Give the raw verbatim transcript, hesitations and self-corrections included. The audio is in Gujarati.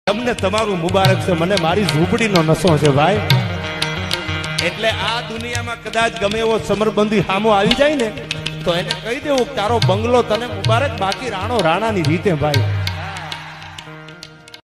તમને તમારું મુબારક છે, મને મારી ઝૂંપડીનો નશો છે ભાઈ. એટલે આ દુનિયામાં કદાચ ગમે એવો સમરબંધી હામો આવી જાય ને તો એને કહી દેવું તારો બંગલો તને મુબારક, બાકી રાણો રાણાની રીતે ભાઈ.